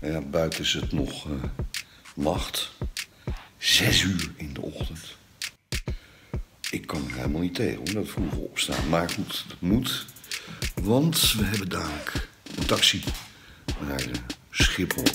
Ja, buiten is het nog nacht. 6 uur in de ochtend. Ik kan er helemaal niet tegen hoor, dat vroeg opstaan. Maar goed, dat moet. Want we hebben dadelijk een taxi naar Schiphol.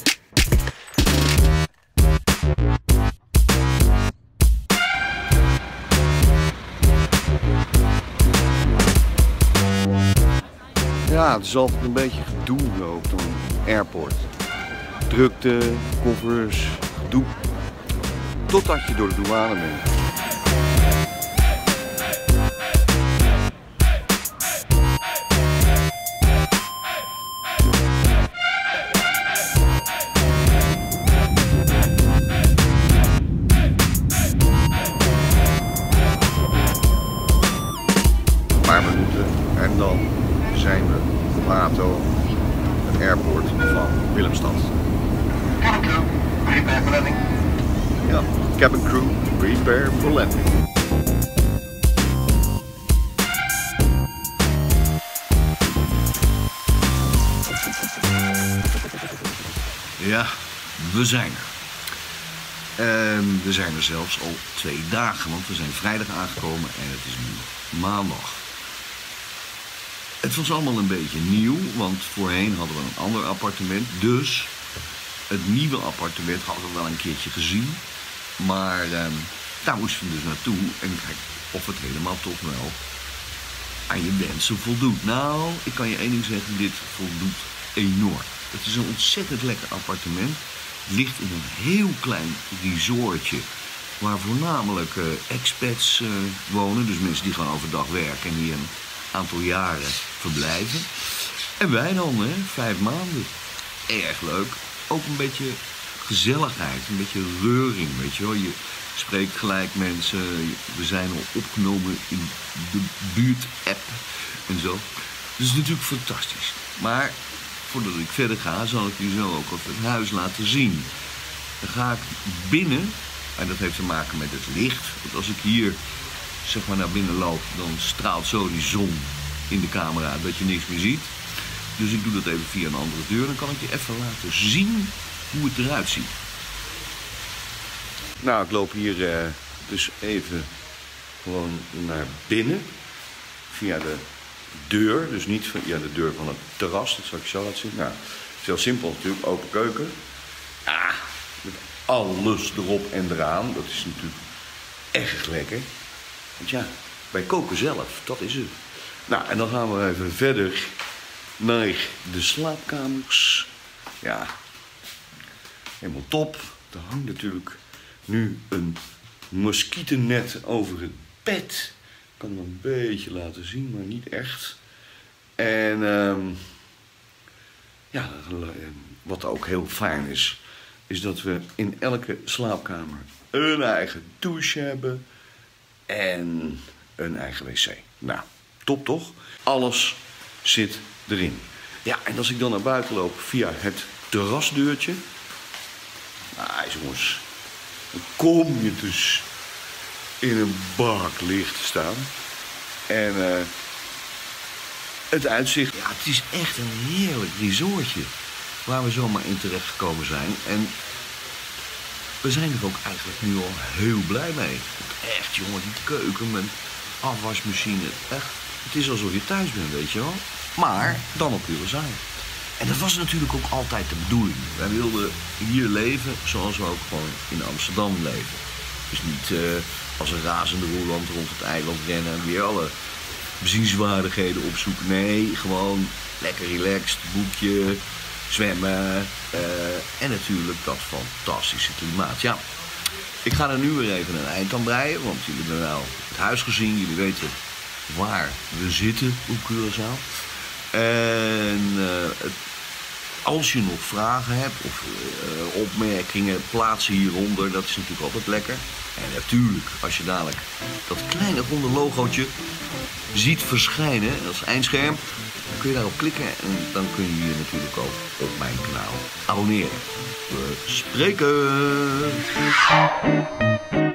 Ja, het is altijd een beetje gedoe ook door een airport. Drukte, koffers, gedoe. Totdat je door de douane bent. Een paar minuten en dan zijn we op ATO, het airport van Willemstad. Cabin crew, prepare for landing. Ja, cabin crew, prepare for landing. Ja, we zijn er. We zijn er zelfs al 2 dagen, want we zijn vrijdag aangekomen en het is nu maandag. Het was allemaal een beetje nieuw, want voorheen hadden we een ander appartement. Dus het nieuwe appartement hadden we wel een keertje gezien. Maar daar moesten we dus naartoe en kijken of het helemaal toch wel aan je wensen voldoet. Nou, ik kan je één ding zeggen, dit voldoet enorm. Het is een ontzettend lekker appartement. Het ligt in een heel klein resortje waar voornamelijk expats wonen. Dus mensen die gewoon overdag werken en hier een aantal jaren verblijven. En wij dan, 5 maanden. Erg leuk. Ook een beetje gezelligheid, een beetje reuring, weet je wel. Je spreekt gelijk mensen. We zijn al opgenomen in de buurt-app en zo. Dus het is natuurlijk fantastisch. Maar voordat ik verder ga, zal ik je zo ook het huis laten zien. Dan ga ik binnen, en dat heeft te maken met het licht. Want als ik hier zeg maar naar binnen loop, dan straalt zo die zon in de camera dat je niks meer ziet. Dus ik doe dat even via een andere deur. Dan kan ik je even laten zien hoe het eruit ziet. Nou, ik loop hier dus even gewoon naar binnen. Via de deur. Dus niet via de deur van het terras. Dat zal ik zo laten zien. Nou, het is heel simpel natuurlijk. Open keuken. Ah, met alles erop en eraan. Dat is natuurlijk echt lekker. Want ja, wij koken zelf. Dat is het. Nou, en dan gaan we even verder naar de slaapkamers. Ja, helemaal top. Er hangt natuurlijk nu een moskietennet over het bed. Ik kan het een beetje laten zien, maar niet echt. En ja, wat ook heel fijn is, is dat we in elke slaapkamer een eigen douche hebben en een eigen wc. Nou, top toch? Alles zit erin. Ja, en als ik dan naar buiten loop via het terrasdeurtje. Nou, jongens. Dan kom je dus in een bak licht te staan. En het uitzicht. Ja, het is echt een heerlijk resortje. Waar we zomaar in terecht gekomen zijn. En we zijn er ook eigenlijk nu al heel blij mee. Echt, jongen, die keuken met afwasmachine. Echt. Het is alsof je thuis bent, weet je wel. Maar dan op Curaçao. En dat was natuurlijk ook altijd de bedoeling. Wij wilden hier leven zoals we ook gewoon in Amsterdam leven. Dus niet als een razende roeland rond het eiland rennen en weer alle bezienswaardigheden opzoeken. Nee, gewoon lekker relaxed, boekje, zwemmen en natuurlijk dat fantastische klimaat. Ja, ik ga er nu weer even een eind aan breien, want jullie hebben nou het huis gezien. Jullie weten waar we zitten op Curaçao. En als je nog vragen hebt of opmerkingen, plaats ze hieronder. Dat is natuurlijk altijd lekker. En natuurlijk, als je dadelijk dat kleine ronde logootje ziet verschijnen als eindscherm, dan kun je daarop klikken en dan kun je je natuurlijk ook op mijn kanaal abonneren. We spreken!